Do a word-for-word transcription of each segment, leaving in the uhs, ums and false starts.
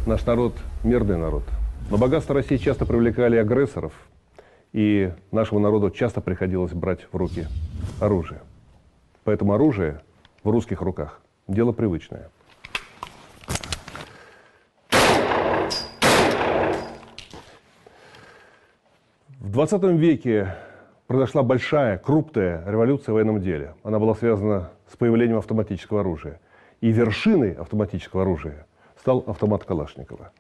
Наш народ – мирный народ. Но богатства России часто привлекали агрессоров, и нашему народу часто приходилось брать в руки оружие. Поэтому оружие в русских руках – дело привычное. В двадцатом веке произошла большая, крупная революция в военном деле. Она была связана с появлением автоматического оружия. И вершиной автоматического оружия стал автомат Калашникова.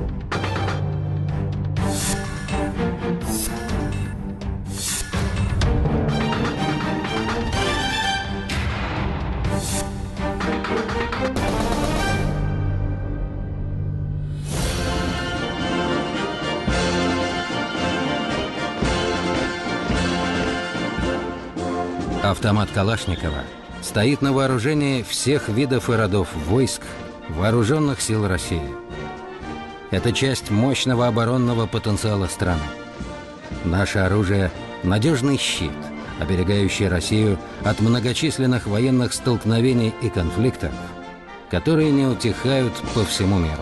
Автомат Калашникова стоит на вооружении всех видов и родов войск Вооруженных сил России. Это часть мощного оборонного потенциала страны. Наше оружие – надежный щит, оберегающий Россию от многочисленных военных столкновений и конфликтов, которые не утихают по всему миру.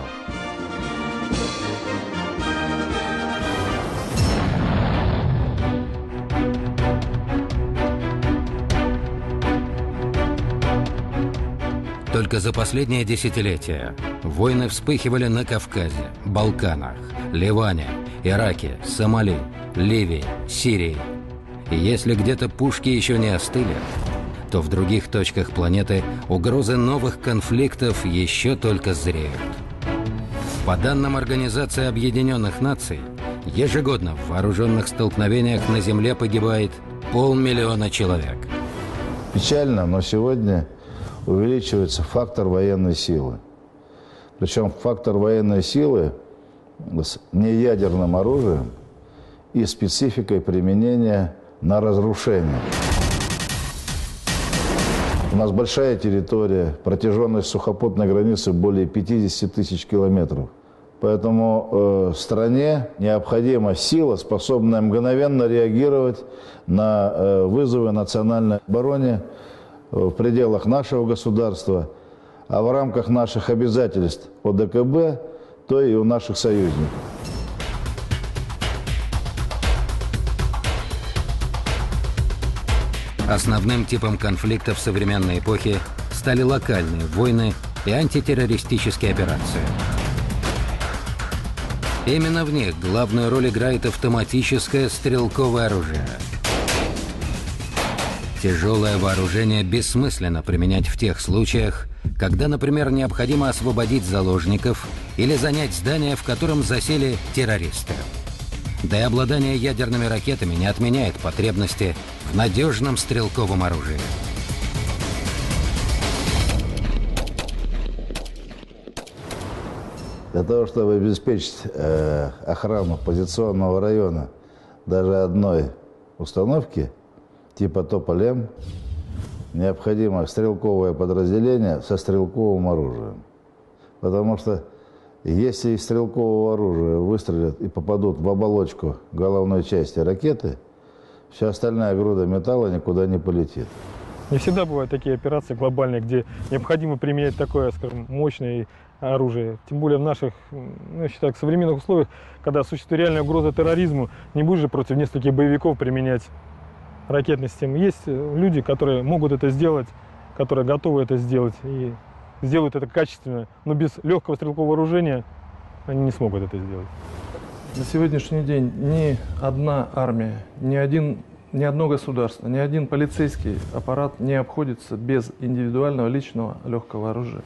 Только за последнее десятилетие войны вспыхивали на Кавказе, Балканах, Ливане, Ираке, Сомали, Ливии, Сирии. И если где-то пушки еще не остыли, то в других точках планеты угрозы новых конфликтов еще только зреют. По данным Организации Объединенных Наций, ежегодно в вооруженных столкновениях на Земле погибает полмиллиона человек. Печально, но сегодня увеличивается фактор военной силы. Причем фактор военной силы с неядерным оружием и спецификой применения на разрушение. У нас большая территория, протяженность сухопутной границы более пятидесяти тысяч километров. Поэтому э, стране необходима сила, способная мгновенно реагировать на э, вызовы национальной обороны в пределах нашего государства, а в рамках наших обязательств по Дэ Ка Бэ, то и у наших союзников. Основным типом конфликтов современной эпохи стали локальные войны и антитеррористические операции. Именно в них главную роль играет автоматическое стрелковое оружие. Тяжелое вооружение бессмысленно применять в тех случаях, когда, например, необходимо освободить заложников или занять здание, в котором засели террористы. Да и обладание ядерными ракетами не отменяет потребности в надежном стрелковом оружии. Для того, чтобы обеспечить э, охрану позиционного района даже одной установки, типа Тополь-М, необходимо стрелковое подразделение со стрелковым оружием. Потому что если из стрелкового оружия выстрелят и попадут в оболочку головной части ракеты, вся остальная груда металла никуда не полетит. Не всегда бывают такие операции глобальные, где необходимо применять такое, скажем, мощное оружие. Тем более в наших, ну, я считаю, современных условиях, когда существует реальная угроза терроризму, не будешь же против нескольких боевиков применять ракетной системы. Есть люди, которые могут это сделать, которые готовы это сделать и сделают это качественно, но без легкого стрелкового вооружения они не смогут это сделать. На сегодняшний день ни одна армия, ни, один, ни одно государство, ни один полицейский аппарат не обходится без индивидуального личного легкого оружия.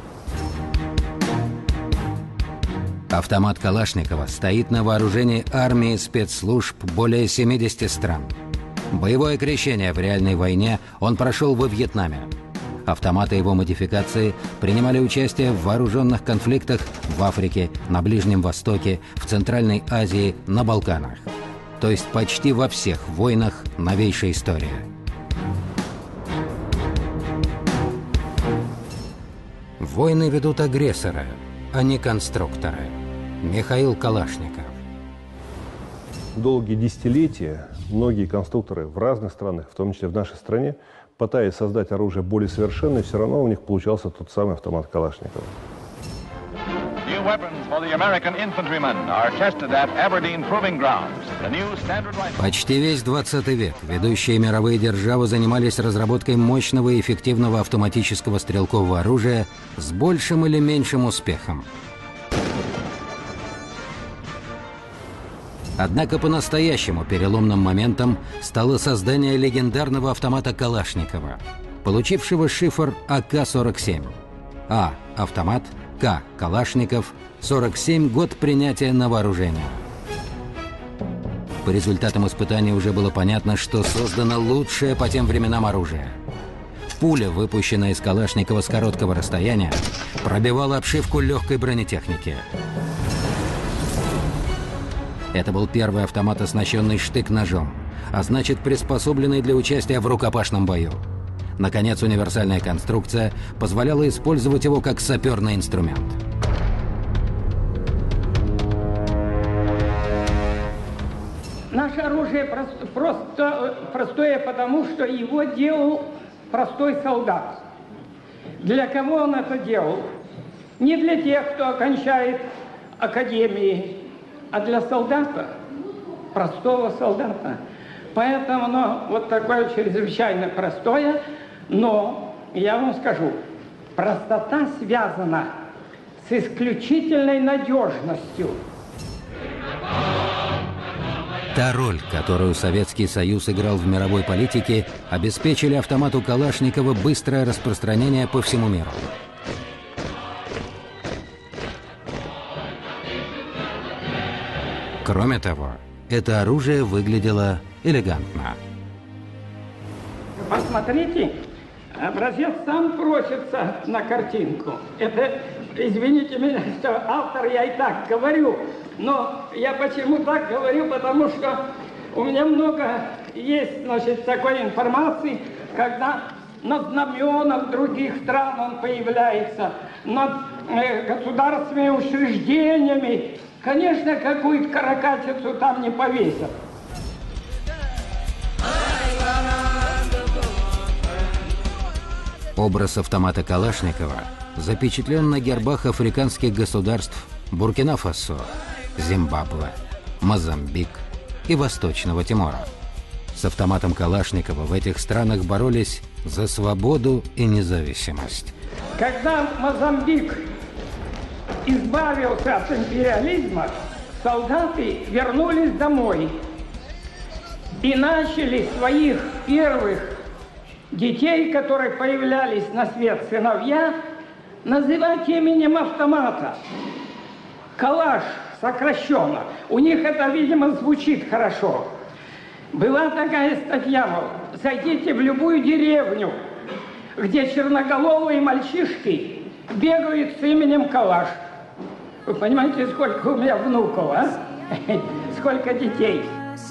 Автомат Калашникова стоит на вооружении армии спецслужб более семидесяти стран. Боевое крещение в реальной войне он прошел во Вьетнаме. Автоматы его модификации принимали участие в вооруженных конфликтах в Африке, на Ближнем Востоке, в Центральной Азии, на Балканах. То есть почти во всех войнах новейшей истории. Войны ведут агрессоры, а не конструкторы. Михаил Калашников. Долгие десятилетия многие конструкторы в разных странах, в том числе в нашей стране, пытаясь создать оружие более совершенное, все равно у них получался тот самый автомат Калашникова. new weapons for the American infantrymen are tested at Aberdeen Proving Grounds. The new standard rifle. Почти весь двадцатый век ведущие мировые державы занимались разработкой мощного и эффективного автоматического стрелкового оружия с большим или меньшим успехом. Однако по-настоящему переломным моментом стало создание легендарного автомата Калашникова, получившего шифр А К сорок семь. А – автомат, К – Калашников, сорок семь – год принятия на вооружение. По результатам испытаний уже было понятно, что создано лучшее по тем временам оружие. Пуля, выпущенная из Калашникова с короткого расстояния, пробивала обшивку легкой бронетехники. Это был первый автомат, оснащенный штык-ножом, а значит, приспособленный для участия в рукопашном бою. Наконец, универсальная конструкция позволяла использовать его как саперный инструмент. Наше оружие просто, просто простое, потому что его делал простой солдат. Для кого он это делал? Не для тех, кто окончает академии, а для солдата, простого солдата. Поэтому оно вот такое чрезвычайно простое, но, я вам скажу, простота связана с исключительной надежностью. Та роль, которую Советский Союз играл в мировой политике, обеспечили автомату Калашникова быстрое распространение по всему миру. Кроме того, это оружие выглядело элегантно. Посмотрите, образец сам просится на картинку. Это, извините меня, что автор я и так говорю, но я почему так говорю, потому что у меня много есть, значит, такой информации, когда над знаменом других стран он появляется, над э, государственными учреждениями. Конечно, какую-то каракатицу там не повесят. Образ автомата Калашникова запечатлен на гербах африканских государств Буркина-Фасо, Зимбабве, Мозамбик и Восточного Тимора. С автоматом Калашникова в этих странах боролись за свободу и независимость. Когда Мозамбик избавился от империализма, солдаты вернулись домой и начали своих первых детей, которые появлялись на свет сыновья, называть именем автомата. Калаш сокращенно. У них это, видимо, звучит хорошо. Была такая статья, мол, зайдите в любую деревню, где черноголовые мальчишки бегают с именем Калаш. Вы понимаете, сколько у меня внуков, а? Сколько детей.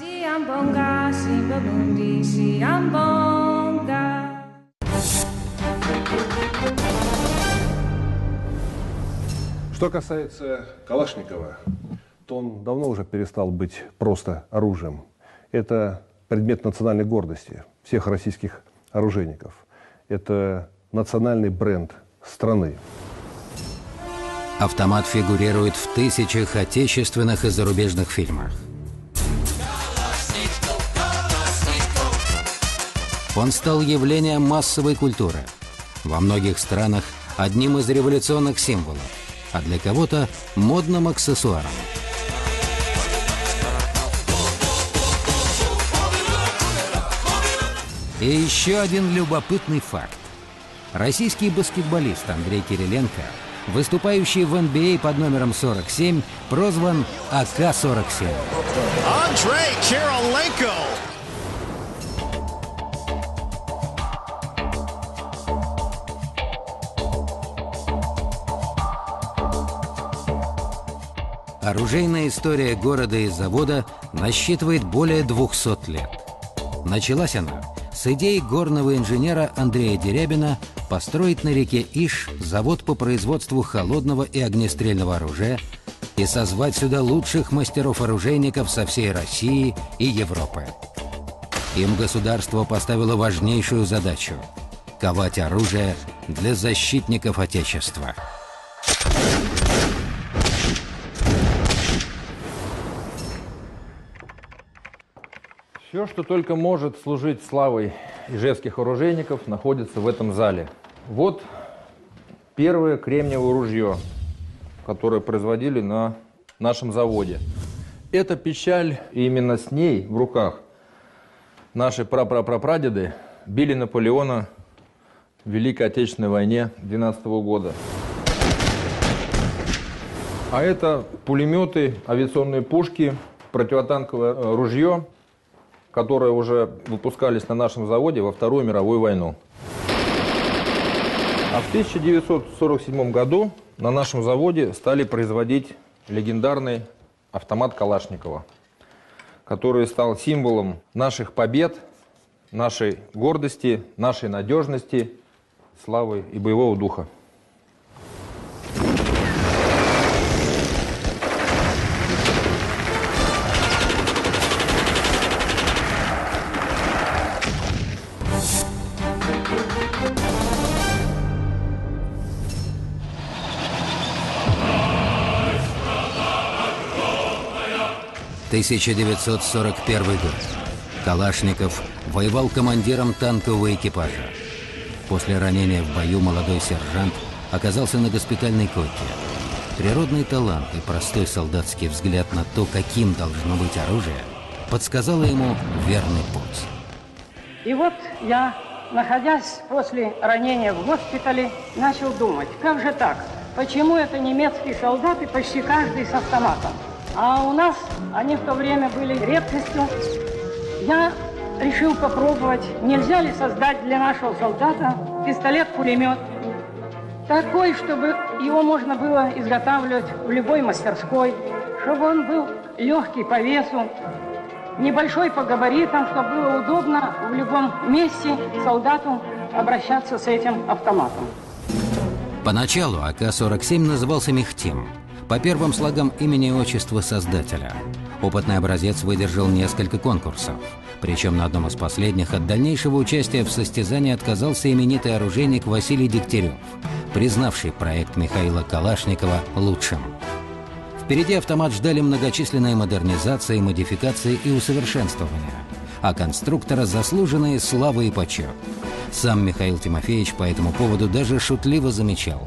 Что касается Калашникова, то он давно уже перестал быть просто оружием. Это предмет национальной гордости всех российских оружейников. Это национальный бренд страны. Автомат фигурирует в тысячах отечественных и зарубежных фильмах. Он стал явлением массовой культуры. Во многих странах одним из революционных символов, а для кого-то модным аксессуаром. И еще один любопытный факт. Российский баскетболист Андрей Кириленко, выступающий в эн би эй под номером сорок семь, прозван А К сорок семь. Андрей Кириленко. Оружейная история города и завода насчитывает более двухсот лет. Началась она с идеи горного инженера Андрея Дерябина построить на реке Иш завод по производству холодного и огнестрельного оружия и созвать сюда лучших мастеров-оружейников со всей России и Европы. Им государство поставило важнейшую задачу – ковать оружие для защитников Отечества. Все, что только может служить славой ижевских оружейников, находится в этом зале. Вот первое кремниевое ружье, которое производили на нашем заводе. Это печаль, и именно с ней в руках наши прапрапрапрадеды били Наполеона в Великой Отечественной войне двенадцатого года. А это пулеметы, авиационные пушки, противотанковое ружье, которые уже выпускались на нашем заводе во Вторую мировую войну. А в тысяча девятьсот сорок седьмом году на нашем заводе стали производить легендарный автомат Калашникова, который стал символом наших побед, нашей гордости, нашей надежности, славы и боевого духа. тысяча девятьсот сорок первый год. Калашников воевал командиром танкового экипажа. После ранения в бою молодой сержант оказался на госпитальной койке. Природный талант и простой солдатский взгляд на то, каким должно быть оружие, подсказало ему верный путь. И вот я, находясь после ранения в госпитале, начал думать, как же так? Почему это немецкие солдаты почти каждый с автоматом? А у нас они в то время были редкостью. Я решил попробовать, нельзя ли создать для нашего солдата пистолет-пулемет. Такой, чтобы его можно было изготавливать в любой мастерской, чтобы он был легкий по весу, небольшой по габаритам, чтобы было удобно в любом месте солдату обращаться с этим автоматом. Поначалу А К сорок семь назывался «Мехтим», по первым слогам имени и отчества создателя. Опытный образец выдержал несколько конкурсов. Причем на одном из последних от дальнейшего участия в состязании отказался именитый оружейник Василий Дегтярев, признавший проект Михаила Калашникова лучшим. Впереди автомат ждали многочисленные модернизации, модификации и усовершенствования, а конструктора заслуженные слава и почет. Сам Михаил Тимофеевич по этому поводу даже шутливо замечал: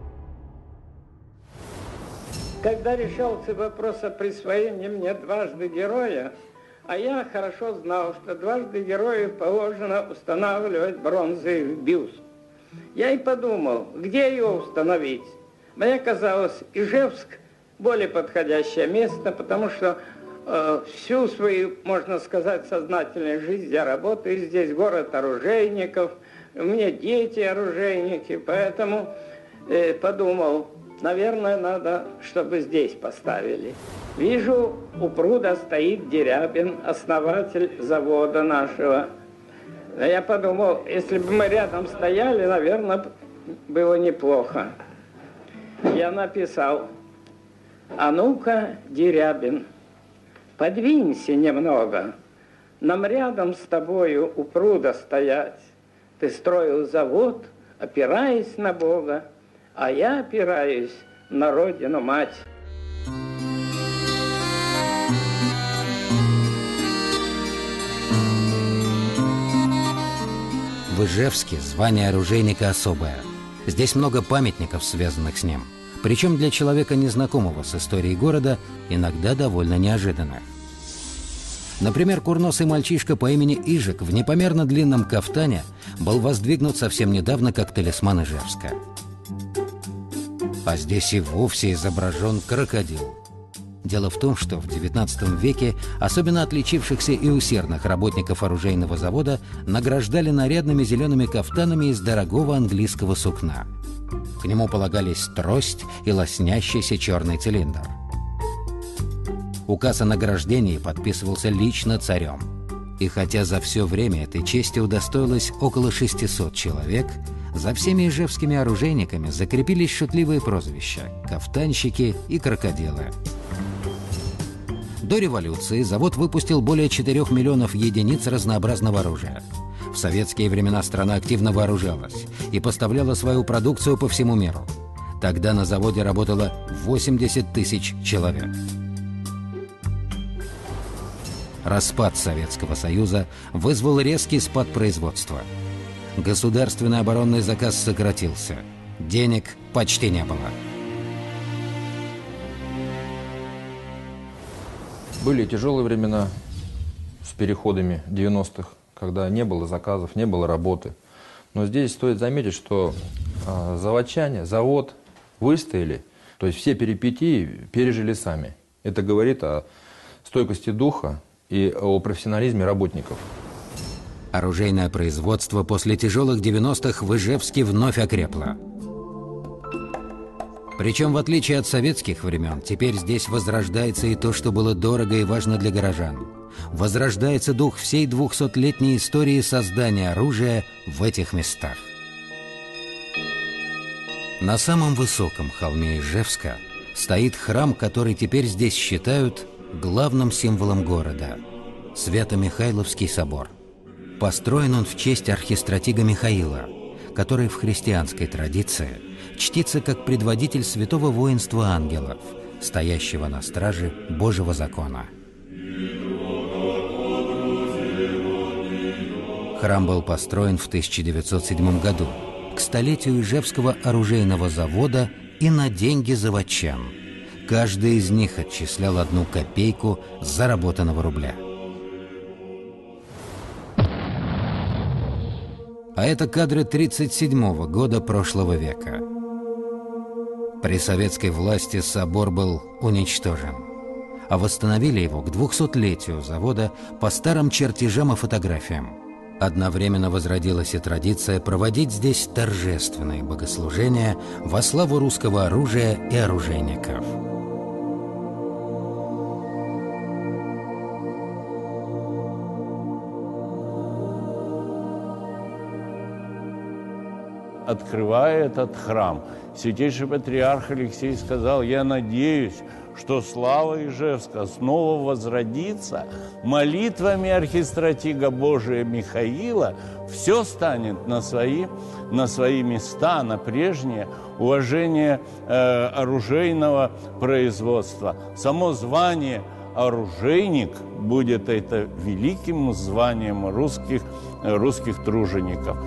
когда решался вопрос о присвоении мне дважды героя, а я хорошо знал, что дважды герою положено устанавливать бронзовый бюст. Я и подумал, где его установить. Мне казалось, Ижевск более подходящее место, потому что э, всю свою, можно сказать, сознательную жизнь я работаю здесь, город оружейников, у меня дети оружейники, поэтому э, подумал, наверное, надо, чтобы здесь поставили. Вижу, у пруда стоит Дерябин, основатель завода нашего. Я подумал, если бы мы рядом стояли, наверное, было неплохо. Я написал: а ну-ка, Дерябин, подвинься немного. Нам рядом с тобою у пруда стоять. Ты строил завод, опираясь на Бога, а я опираюсь на Родину-мать. В Ижевске звание оружейника особое. Здесь много памятников, связанных с ним. Причем для человека, незнакомого с историей города, иногда довольно неожиданных. Например, курносый мальчишка по имени Ижик в непомерно длинном кафтане был воздвигнут совсем недавно как талисман Ижевска. А здесь и вовсе изображен крокодил. Дело в том, что в девятнадцатом веке особенно отличившихся и усердных работников оружейного завода награждали нарядными зелеными кафтанами из дорогого английского сукна. К нему полагались трость и лоснящийся черный цилиндр. Указ о награждении подписывался лично царем. И хотя за все время этой чести удостоилось около шестисот человек, за всеми ижевскими оружейниками закрепились шутливые прозвища – кафтанщики и крокодилы. До революции завод выпустил более четырёх миллионов единиц разнообразного оружия. В советские времена страна активно вооружалась и поставляла свою продукцию по всему миру. Тогда на заводе работало восемьдесят тысяч человек. распад Советского Союза вызвал резкий спад производства. Государственный оборонный заказ сократился. Денег почти не было. Были тяжелые времена с переходами девяностых, когда не было заказов, не было работы. Но здесь стоит заметить, что э, заводчане, завод выстояли, то есть все перипетии пережили сами. Это говорит о стойкости духа и о профессионализме работников. Оружейное производство после тяжелых девяностых в Ижевске вновь окрепло. Причем, в отличие от советских времен, теперь здесь возрождается и то, что было дорого и важно для горожан. Возрождается дух всей двухсотлетней истории создания оружия в этих местах. На самом высоком холме Ижевска стоит храм, который теперь здесь считают главным символом города – Свято-Михайловский собор. Построен он в честь архистратига Михаила, который в христианской традиции чтится как предводитель святого воинства ангелов, стоящего на страже Божьего закона. Храм был построен в тысяча девятьсот седьмом году к столетию Ижевского оружейного завода и на деньги заводчан. Каждый из них отчислял одну копейку с заработанного рубля. А это кадры тридцать седьмого года прошлого века. При советской власти собор был уничтожен, а восстановили его к двухсотлетию завода по старым чертежам и фотографиям. Одновременно возродилась и традиция проводить здесь торжественные богослужения во славу русского оружия и оружейников. Открывая этот храм, святейший патриарх Алексей сказал: «Я надеюсь, что слава Ижевска снова возродится, молитвами архистратига Божия Михаила все станет на свои, на свои места, на прежнее уважение э, оружейного производства. Само звание оружейник будет это великим званием русских, русских тружеников».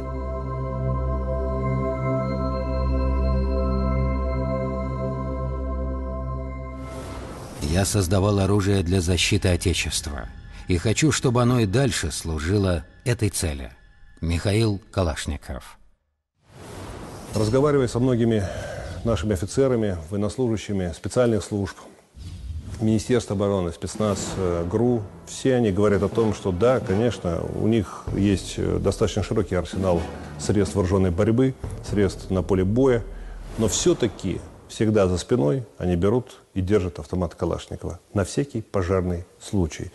Я создавал оружие для защиты Отечества и хочу, чтобы оно и дальше служило этой цели. Михаил Калашников. Разговаривая со многими нашими офицерами, военнослужащими специальных служб, Министерства обороны, спецназ, ГРУ, все они говорят о том, что да, конечно, у них есть достаточно широкий арсенал средств вооруженной борьбы, средств на поле боя, но все-таки всегда за спиной они берут и держат автомат Калашникова на всякий пожарный случай.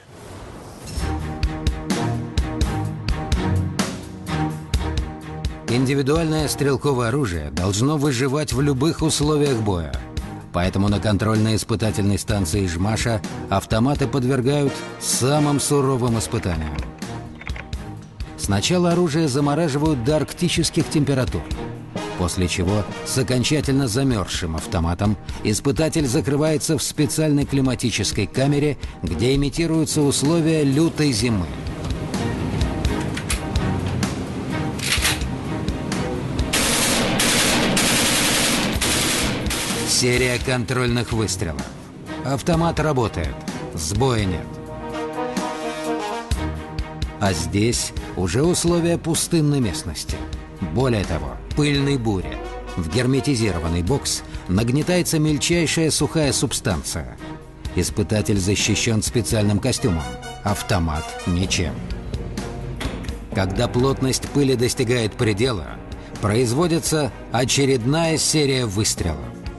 Индивидуальное стрелковое оружие должно выживать в любых условиях боя. Поэтому на контрольно-испытательной станции Жмаша автоматы подвергают самым суровым испытаниям. Сначала оружие замораживают до арктических температур, после чего с окончательно замерзшим автоматом испытатель закрывается в специальной климатической камере, где имитируются условия лютой зимы. Серия контрольных выстрелов. Автомат работает, сбоя нет. А здесь уже условия пустынной местности. Более того, пыльной бури. В герметизированный бокс нагнетается мельчайшая сухая субстанция. Испытатель защищен специальным костюмом, автомат ничем. Когда плотность пыли достигает предела, производится очередная серия выстрелов.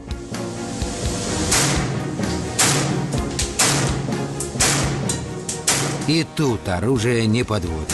И тут оружие не подводит.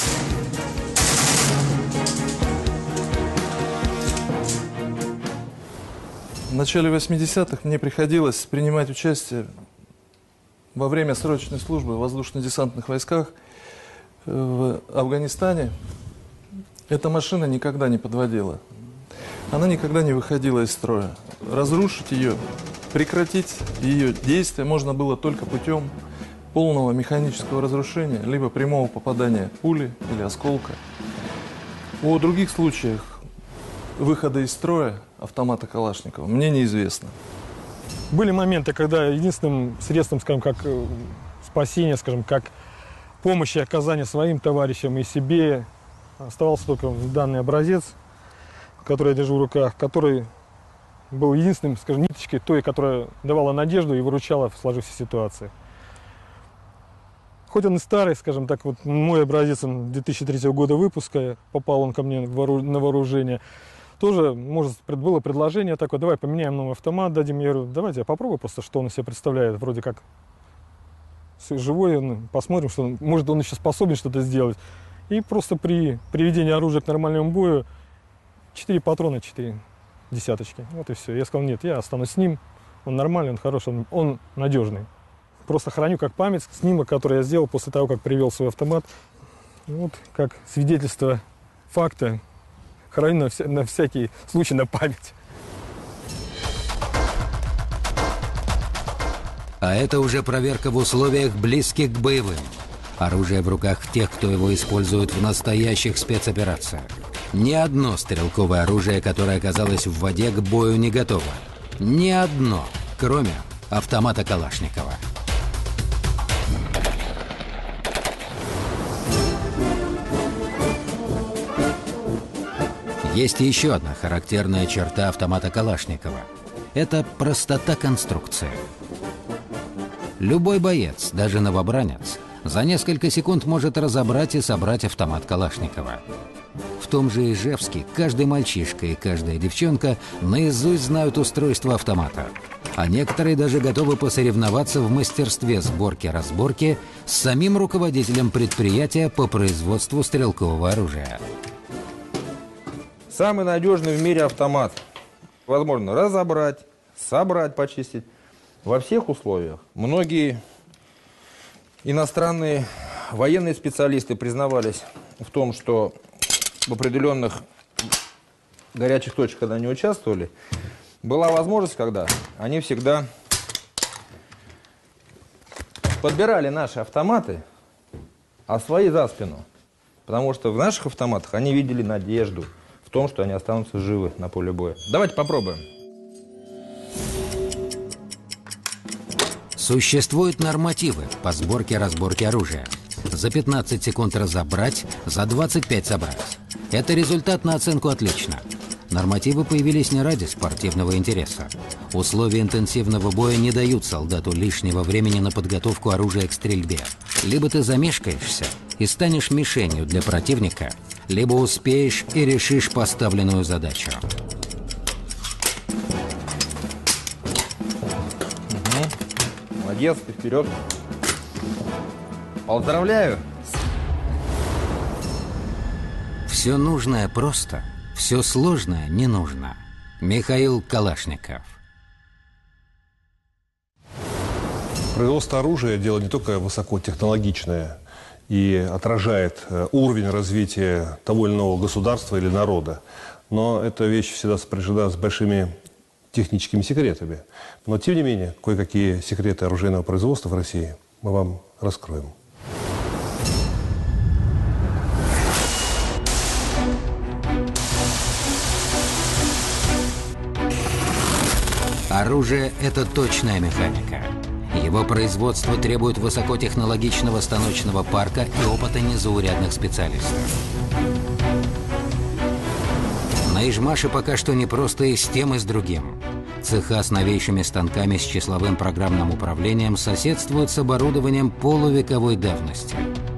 В начале восьмидесятых мне приходилось принимать участие во время срочной службы в воздушно-десантных войсках в Афганистане. Эта машина никогда не подводила. Она никогда не выходила из строя. Разрушить ее, прекратить ее действие можно было только путем полного механического разрушения, либо прямого попадания пули или осколка. О других случаях выхода из строя автомата Калашникова мне неизвестно. Были моменты, когда единственным средством, скажем, как э, спасения, скажем, как помощи оказания своим товарищам и себе оставался только данный образец, который я держу в руках, который был единственным, скажем, ниточкой той, которая давала надежду и выручала в сложившейся ситуации. Хоть он и старый, скажем так, вот мой образец он две тысячи третьего года выпуска, попал он ко мне на вооружение. Тоже, может, было предложение такое, давай поменяем новый автомат, дадим. Я говорю, давайте я попробую просто, что он из себя представляет. Вроде как живой, посмотрим, что он, может, он еще способен что-то сделать. И просто при приведении оружия к нормальному бою четыре патрона, четыре десяточки. Вот и все. Я сказал, нет, я останусь с ним. Он нормальный, он хороший, он, он надежный. Просто храню как память снимок, который я сделал после того, как привел свой автомат. Вот как свидетельство факта. Храню на, вся, на всякий случай на память. А это уже проверка в условиях, близких к боевым. Оружие в руках тех, кто его использует в настоящих спецоперациях. Ни одно стрелковое оружие, которое оказалось в воде, к бою не готово. Ни одно, кроме автомата Калашникова. Есть еще одна характерная черта автомата Калашникова. Это простота конструкции. Любой боец, даже новобранец, за несколько секунд может разобрать и собрать автомат Калашникова. В том же Ижевске каждый мальчишка и каждая девчонка наизусть знают устройство автомата. А некоторые даже готовы посоревноваться в мастерстве сборки-разборки с самим руководителем предприятия по производству стрелкового оружия. Самый надежный в мире автомат. Возможно разобрать, собрать, почистить. Во всех условиях. Многие иностранные военные специалисты признавались в том, что в определенных горячих точках, когда они участвовали, была возможность, когда они всегда подбирали наши автоматы, а свои за спину. Потому что в наших автоматах они видели надежду в том, что они останутся живы на поле боя. Давайте попробуем. Существуют нормативы по сборке-разборке оружия. За пятнадцать секунд разобрать, за двадцать пять собрать. Это результат на оценку «отлично». Нормативы появились не ради спортивного интереса. Условия интенсивного боя не дают солдату лишнего времени на подготовку оружия к стрельбе. Либо ты замешкаешься и станешь мишенью для противника, либо успеешь и решишь поставленную задачу. Молодец, ты вперед. Поздравляю. Все нужное просто, все сложное не нужно. Михаил Калашников. Производство оружия – дело не только высокотехнологичное и отражает уровень развития того или иного государства или народа, но эта вещь всегда сопряжена с большими техническими секретами. Но, тем не менее, кое-какие секреты оружейного производства в России мы вам раскроем. Оружие – это точная механика. Его производство требует высокотехнологичного станочного парка и опыта незаурядных специалистов. На Ижмаше пока что не просто и с тем, и с другим. Цеха с новейшими станками с числовым программным управлением соседствуют с оборудованием полувековой давности.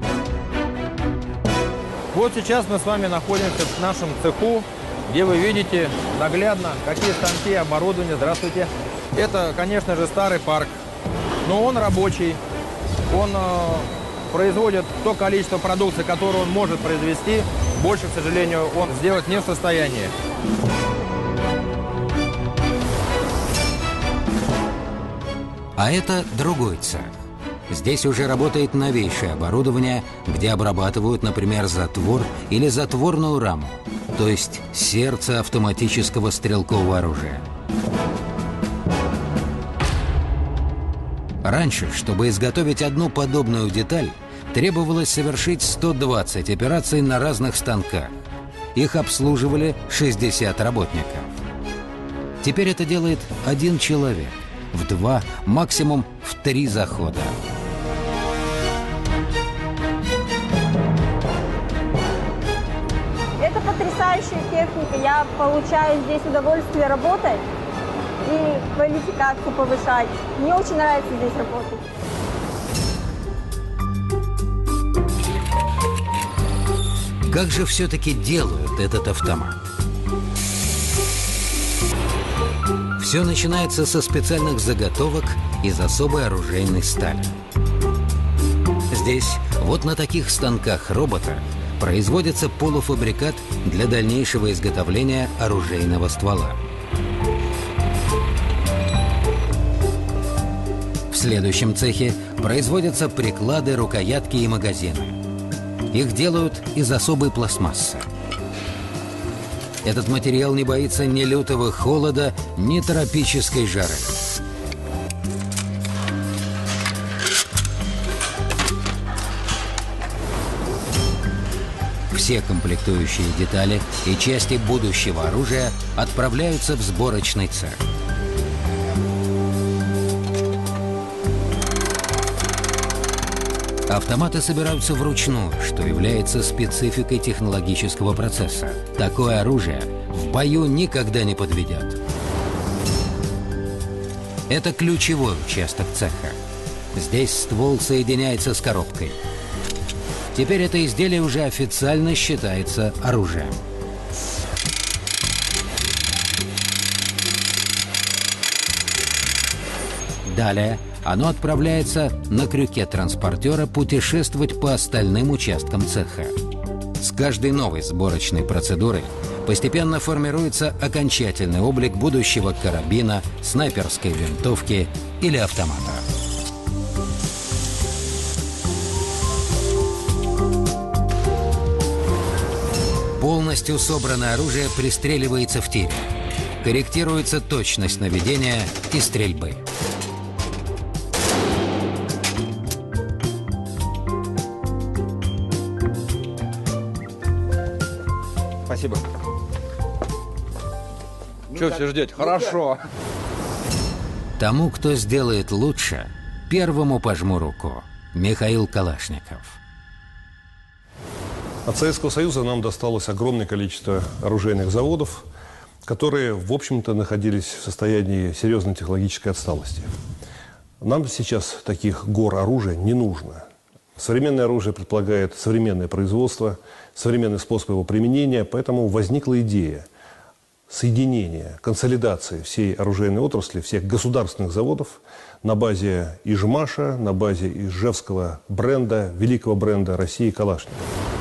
Вот сейчас мы с вами находимся в нашем цеху, где вы видите наглядно, какие станки и оборудование. Здравствуйте. Это, конечно же, старый парк, но он рабочий. Он э, производит то количество продукции, которое он может произвести. Больше, к сожалению, он сделать не в состоянии. А это другой цех. Здесь уже работает новейшее оборудование, где обрабатывают, например, затвор или затворную раму, то есть сердце автоматического стрелкового оружия. Раньше, чтобы изготовить одну подобную деталь, требовалось совершить сто двадцать операций на разных станках. Их обслуживали шестьдесят работников. Теперь это делает один человек в два, максимум в три захода. Это потрясающая техника. Я получаю здесь удовольствие работать и квалификацию повышать. Мне очень нравится здесь работать. Как же все-таки делают этот автомат? Все начинается со специальных заготовок из особой оружейной стали. Здесь, вот на таких станках робота, производится полуфабрикат для дальнейшего изготовления оружейного ствола. В следующем цехе производятся приклады, рукоятки и магазины. Их делают из особой пластмассы. Этот материал не боится ни лютого холода, ни тропической жары. Все комплектующие детали и части будущего оружия отправляются в сборочный цех. Автоматы собираются вручную, что является спецификой технологического процесса. Такое оружие в бою никогда не подведет. Это ключевой участок цеха. Здесь ствол соединяется с коробкой. Теперь это изделие уже официально считается оружием. Далее оно отправляется на крюке транспортера путешествовать по остальным участкам цеха. С каждой новой сборочной процедурой постепенно формируется окончательный облик будущего карабина, снайперской винтовки или автомата. Полностью собранное оружие пристреливается в тире. Корректируется точность наведения и стрельбы. Спасибо. Чего все ждете? Хорошо. Тому, кто сделает лучше, первому пожму руку. Михаил Калашников. От Советского Союза нам досталось огромное количество оружейных заводов, которые, в общем-то, находились в состоянии серьезной технологической отсталости. Нам сейчас таких гор оружия не нужно. Современное оружие предполагает современное производство, современный способ его применения, поэтому возникла идея соединения, консолидации всей оружейной отрасли, всех государственных заводов на базе Ижмаша, на базе ижевского бренда, великого бренда России «Калашников».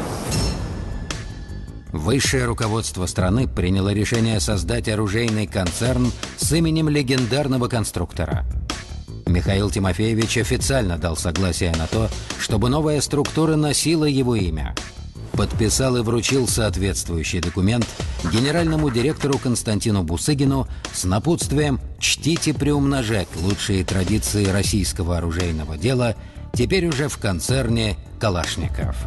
Высшее руководство страны приняло решение создать оружейный концерн с именем легендарного конструктора. Михаил Тимофеевич официально дал согласие на то, чтобы новая структура носила его имя. Подписал и вручил соответствующий документ генеральному директору Константину Бусыгину с напутствием «Чтить и приумножать лучшие традиции российского оружейного дела», теперь уже в концерне «Калашников».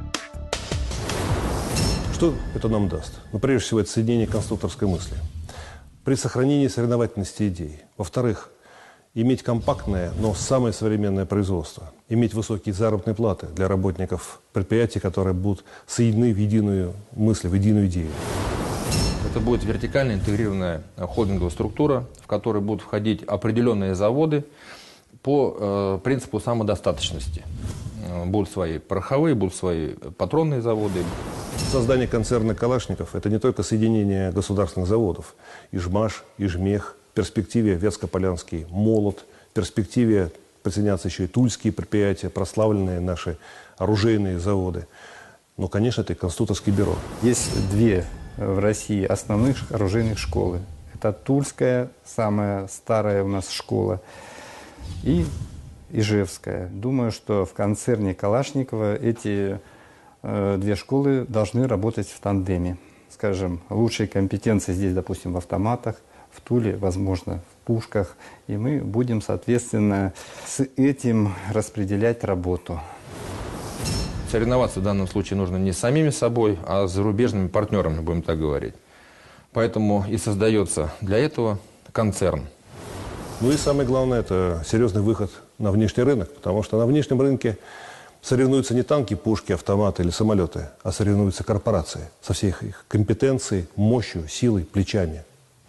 Что это нам даст? Ну, прежде всего, это соединение конструкторской мысли. При сохранении соревновательности идей. Во-вторых, иметь компактное, но самое современное производство. Иметь высокие заработные платы для работников предприятий, которые будут соединены в единую мысль, в единую идею. Это будет вертикально интегрированная холдинговая структура, в которой будут входить определенные заводы по э, принципу самодостаточности. Будут свои пороховые, будут свои патронные заводы. Создание концерна «Калашников» – это не только соединение государственных заводов. Ижмаш, Ижмех, в перспективе Вятско-Полянский молот, в перспективе присоединятся еще и тульские предприятия, прославленные наши оружейные заводы. Но, конечно, это и конструкторское бюро. Есть две в России основных оружейных школы. Это Тульская, самая старая у нас школа, и Ижевская. Думаю, что в концерне Калашникова эти э, две школы должны работать в тандеме. Скажем, лучшие компетенции здесь, допустим, в автоматах, в Туле, возможно, в Пушках. И мы будем, соответственно, с этим распределять работу. Соревноваться в данном случае нужно не с самими собой, а с зарубежными партнерами, будем так говорить. Поэтому и создается для этого концерн. Ну и самое главное, это серьезный выход на внешний рынок, потому что на внешнем рынке соревнуются не танки, пушки, автоматы или самолеты, а соревнуются корпорации со всей их компетенцией, мощью, силой, плечами.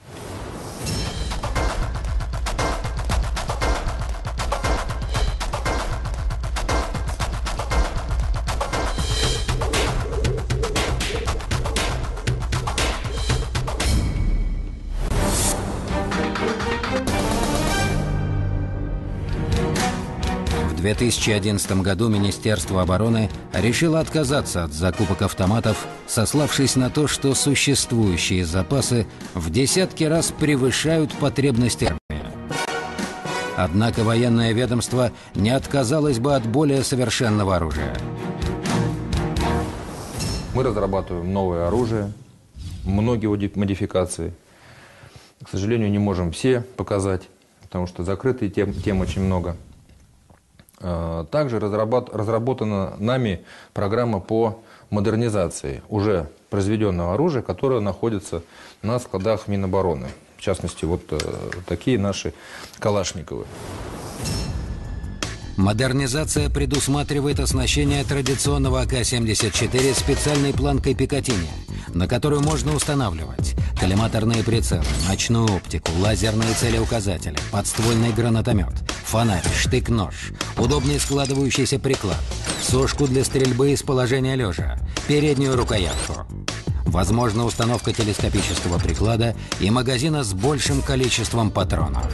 В две тысячи одиннадцатом году Министерство обороны решило отказаться от закупок автоматов, сославшись на то, что существующие запасы в десятки раз превышают потребности армии. Однако военное ведомство не отказалось бы от более совершенного оружия. Мы разрабатываем новое оружие, многие модификации. К сожалению, не можем все показать, потому что закрытых тем, тем очень много. Также разработана нами программа по модернизации уже произведенного оружия, которое находится на складах Минобороны. В частности, вот такие наши Калашниковы. Модернизация предусматривает оснащение традиционного А К семьдесят четыре специальной планкой Пикатини, на которую можно устанавливать коллиматорные прицелы, ночную оптику, лазерные целеуказатели, подствольный гранатомет, фонарь, штык-нож, удобный складывающийся приклад, сошку для стрельбы из положения лежа, переднюю рукоятку. Возможна установка телескопического приклада и магазина с большим количеством патронов.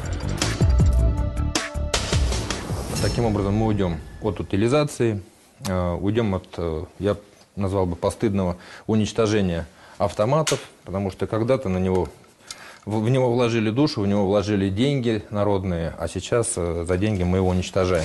Таким образом, мы уйдем от утилизации, э, уйдем от, э, я назвал бы, постыдного уничтожения автоматов, потому что когда-то на него, в, в него вложили душу, в него вложили деньги народные, а сейчас э, за деньги мы его уничтожаем.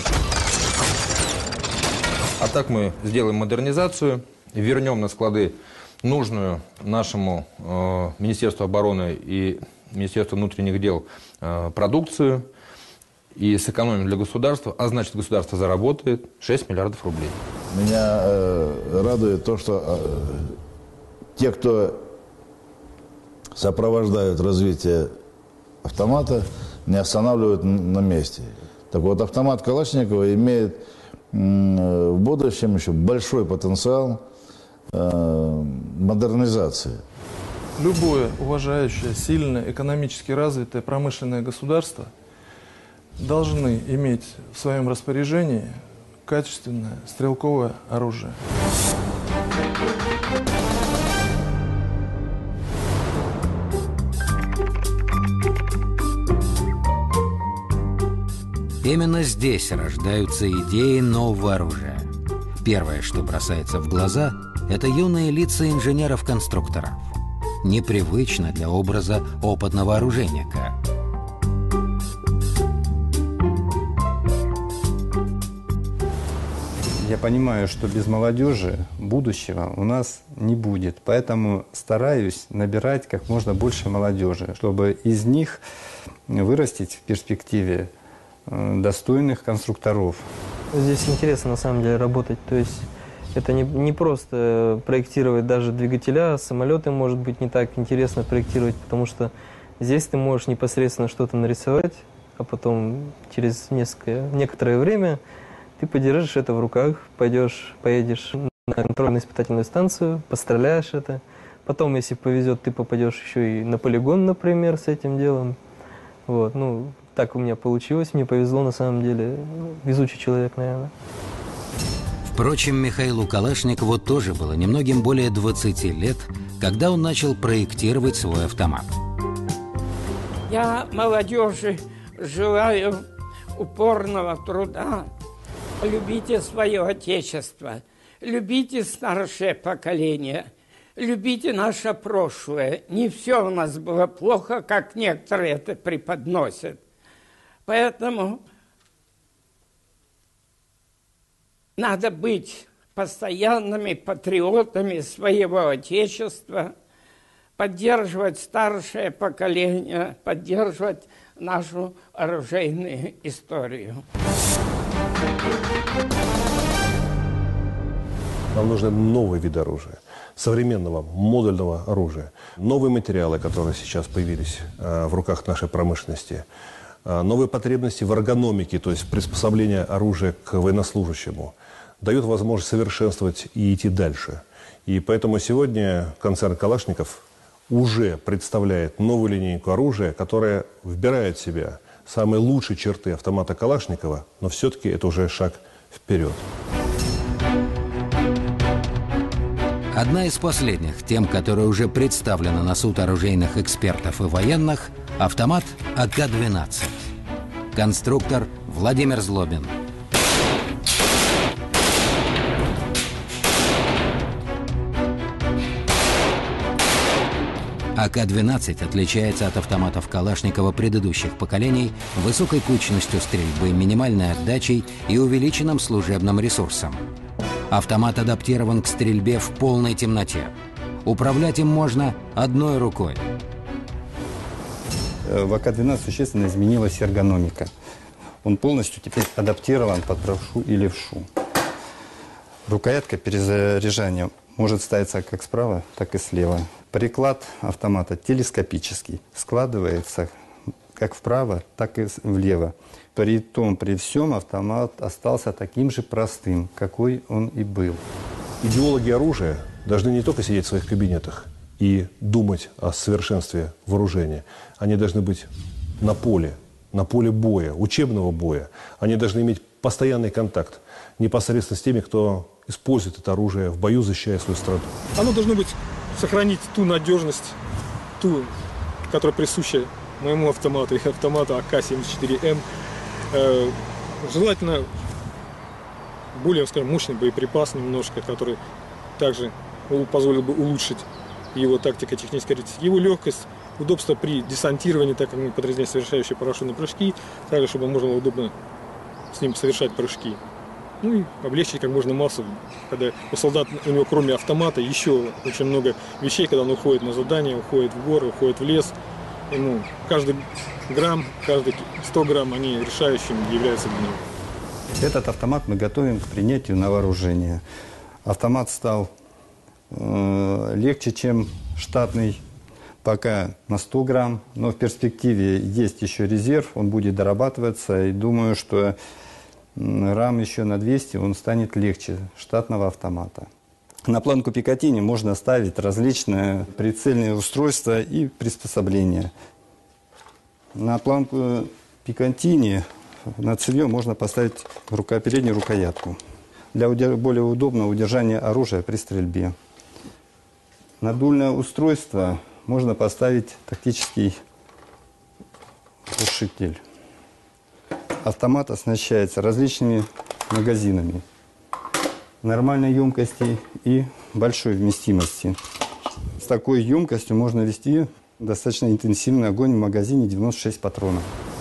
А так мы сделаем модернизацию, вернем на склады нужную нашему э, Министерству обороны и Министерству внутренних дел э, продукцию, и сэкономим для государства, а значит, государство заработает шесть миллиардов рублей. Меня э, радует то, что э, те, кто сопровождают развитие автомата, не останавливают на месте. Так вот, автомат Калашникова имеет э, в будущем еще большой потенциал э, модернизации. Любое уважающее, сильное, экономически развитое промышленное государство должны иметь в своем распоряжении качественное стрелковое оружие. Именно здесь рождаются идеи нового оружия. Первое, что бросается в глаза, это юные лица инженеров-конструкторов. Непривычно для образа опытного оружейника. Я понимаю, что без молодежи будущего у нас не будет, поэтому стараюсь набирать как можно больше молодежи, чтобы из них вырастить в перспективе достойных конструкторов. Здесь интересно на самом деле работать, то есть это не, не просто проектировать даже двигателя, самолеты может быть не так интересно проектировать, потому что здесь ты можешь непосредственно что-то нарисовать, а потом через несколько, некоторое время ты подержишь это в руках, пойдешь, поедешь на контрольно-испытательную станцию, постреляешь это. Потом, если повезет, ты попадешь еще и на полигон, например, с этим делом. Вот, ну, так у меня получилось, мне повезло на самом деле. Везучий человек, наверное. Впрочем, Михаилу Калашникову тоже было немногим более двадцати лет, когда он начал проектировать свой автомат. Я молодежи желаю упорного труда. Любите свое Отечество, любите старшее поколение, любите наше прошлое. Не все у нас было плохо, как некоторые это преподносят. Поэтому надо быть постоянными патриотами своего Отечества, поддерживать старшее поколение, поддерживать нашу оружейную историю. Нам нужны новые виды оружия, современного, модульного оружия, новые материалы, которые сейчас появились э, в руках нашей промышленности, э, новые потребности в эргономике, то есть приспособление оружия к военнослужащему, дают возможность совершенствовать и идти дальше. И поэтому сегодня концерн «Калашников» уже представляет новую линейку оружия, которая вбирает в себя самые лучшие черты автомата Калашникова, но все-таки это уже шаг вперед. Одна из последних тем, которая уже представлена на суд оружейных экспертов и военных – автомат А К двенадцать. Конструктор Владимир Злобин. А К двенадцать отличается от автоматов Калашникова предыдущих поколений высокой кучностью стрельбы, минимальной отдачей и увеличенным служебным ресурсом. Автомат адаптирован к стрельбе в полной темноте. Управлять им можно одной рукой. В А К двенадцать существенно изменилась эргономика. Он полностью теперь адаптирован под правшу и левшу. Рукоятка перезаряжания может ставиться как справа, так и слева. Приклад автомата телескопический, складывается как вправо, так и влево. При том, при всем автомат остался таким же простым, какой он и был. Идеологи оружия должны не только сидеть в своих кабинетах и думать о совершенстве вооружения. Они должны быть на поле, на поле боя, учебного боя. Они должны иметь постоянный контакт непосредственно с теми, кто использует это оружие в бою, защищая свою страну. Оно должно быть, сохранить ту надежность, ту, которая присуща моему автомату и автомату А К семьдесят четыре М. Э, желательно более, скажем, мощный боеприпас немножко, который также позволил бы улучшить его тактико-техническая характеристика, его легкость, удобство при десантировании, так как мы подразделение, совершающие парашютные прыжки, также, чтобы можно было удобно с ним совершать прыжки. Ну и облегчить как можно массу, когда у солдата, у него кроме автомата еще очень много вещей, когда он уходит на задание, уходит в горы, уходит в лес. Ему каждый грамм, каждый сто грамм, они решающими являются для него. Этот автомат мы готовим к принятию на вооружение. Автомат стал э, легче, чем штатный, пока на сто грамм, но в перспективе есть еще резерв, он будет дорабатываться, и думаю, что грамм еще на двести он станет легче штатного автомата. На планку Пикатини можно ставить различные прицельные устройства и приспособления. На планку Пикатини на цевье можно поставить рука, переднюю рукоятку для более удобного удержания оружия при стрельбе. На дульное устройство можно поставить тактический глушитель. Автомат оснащается различными магазинами нормальной емкости и большой вместимости. С такой емкостью можно вести достаточно интенсивный огонь в магазине девяносто шесть патронов.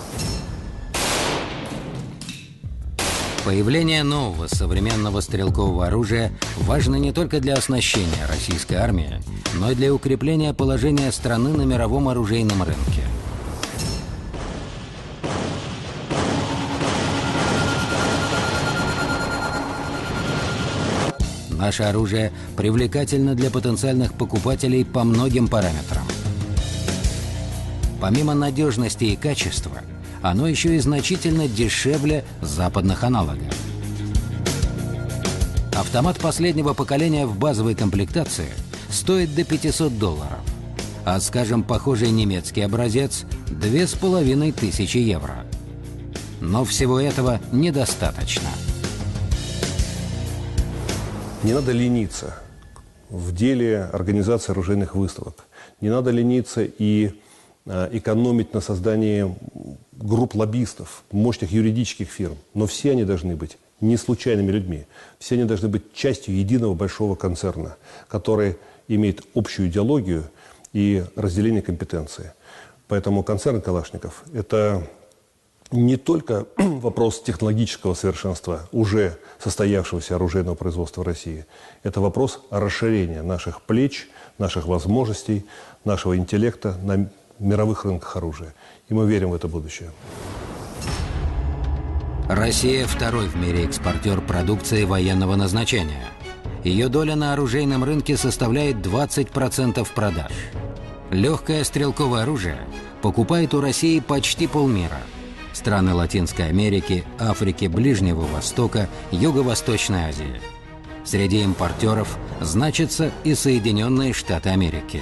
Появление нового современного стрелкового оружия важно не только для оснащения российской армии, но и для укрепления положения страны на мировом оружейном рынке. Наше оружие привлекательно для потенциальных покупателей по многим параметрам. Помимо надежности и качества, оно еще и значительно дешевле западных аналогов. Автомат последнего поколения в базовой комплектации стоит до пятисот долларов, а, скажем, похожий немецкий образец – две с половиной тысячи евро. Но всего этого недостаточно. Не надо лениться в деле организации оружейных выставок. Не надо лениться и э, экономить на создании групп лоббистов, мощных юридических фирм. Но все они должны быть не случайными людьми. Все они должны быть частью единого большого концерна, который имеет общую идеологию и разделение компетенции. Поэтому концерн «Калашников» – это не только вопрос технологического совершенства уже состоявшегося оружейного производства в России. Это вопрос расширения наших плеч, наших возможностей, нашего интеллекта на мировых рынках оружия. И мы верим в это будущее. Россия второй в мире экспортер продукции военного назначения. Ее доля на оружейном рынке составляет двадцать процентов продаж. Легкое стрелковое оружие покупает у России почти полмира. Страны Латинской Америки, Африки, Ближнего Востока, Юго-Восточной Азии. Среди импортеров значатся и Соединенные Штаты Америки.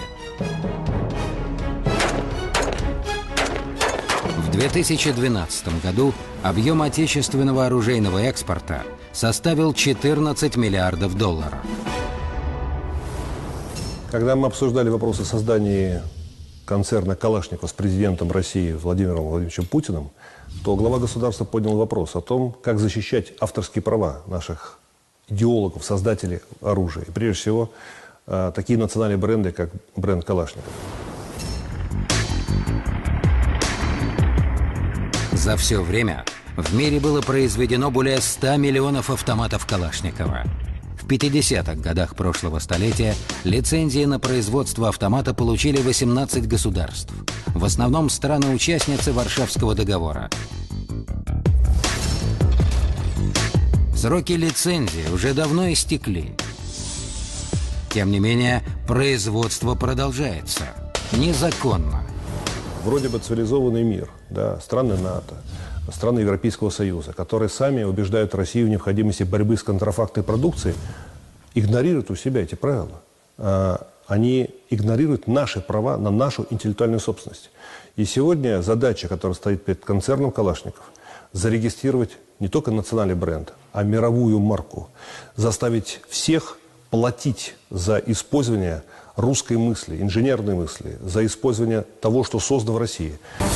В две тысячи двенадцатом году объем отечественного оружейного экспорта составил четырнадцать миллиардов долларов. Когда мы обсуждали вопросы создания концерна «Калашников» с президентом России Владимиром Владимировичем Путиным, то глава государства поднял вопрос о том, как защищать авторские права наших идеологов, создателей оружия. И прежде всего, такие национальные бренды, как бренд «Калашников». За все время в мире было произведено более ста миллионов автоматов Калашникова. В пятидесятых годах прошлого столетия лицензии на производство автомата получили восемнадцать государств, в основном страны-участницы Варшавского договора. Сроки лицензии уже давно истекли. Тем не менее, производство продолжается. Незаконно. Вроде бы цивилизованный мир, да, страны НАТО, страны Европейского Союза, которые сами убеждают Россию в необходимости борьбы с контрафактной продукцией, игнорируют у себя эти правила. Они игнорируют наши права на нашу интеллектуальную собственность. И сегодня задача, которая стоит перед концерном «Калашников», зарегистрировать не только национальный бренд, а мировую марку, заставить всех платить за использование русской мысли, инженерной мысли, за использование того, что создано в России.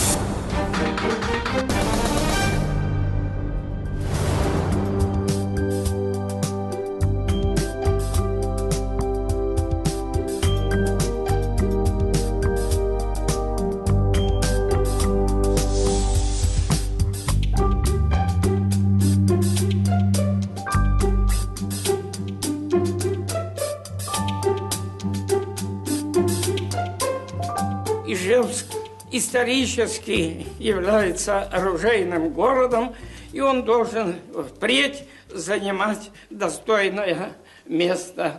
Ижевск исторически является оружейным городом, и он должен впредь занимать достойное место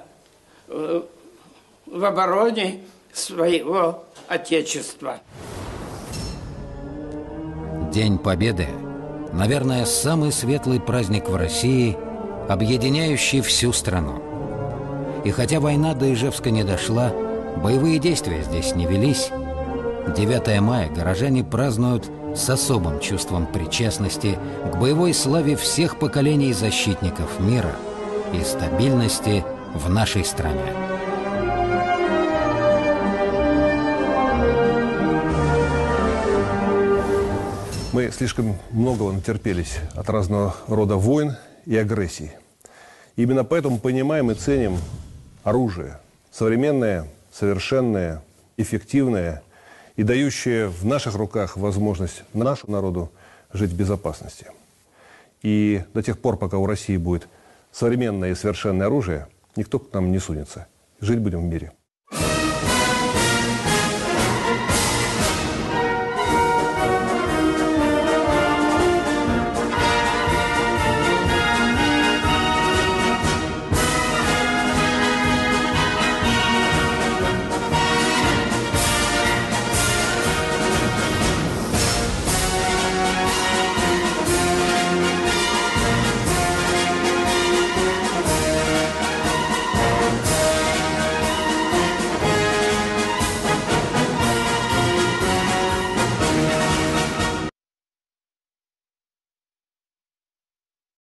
в обороне своего Отечества. День Победы, наверное, самый светлый праздник в России, объединяющий всю страну. И хотя война до Ижевска не дошла, боевые действия здесь не велись, девятое мая горожане празднуют с особым чувством причастности к боевой славе всех поколений защитников мира и стабильности в нашей стране. Мы слишком многого натерпелись от разного рода войн и агрессий. Именно поэтому понимаем и ценим оружие. Современное, совершенное, эффективное и дающее в наших руках возможность нашему народу жить в безопасности. И до тех пор, пока у России будет современное и совершенное оружие, никто к нам не сунется. Жить будем в мире.